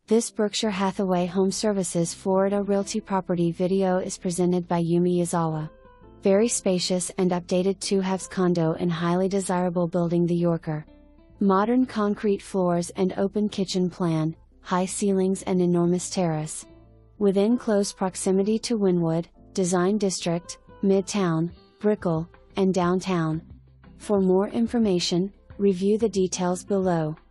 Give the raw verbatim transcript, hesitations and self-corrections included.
This Berkshire Hathaway Home Services Florida Realty property video is presented by Yumi Yazawa. Very spacious and updated two-halves condo in highly desirable building The Yorker. Modern concrete floors and open kitchen plan, high ceilings and enormous terrace. Within close proximity to Wynwood, Design District, Midtown, Brickell, and Downtown. For more information, review the details below.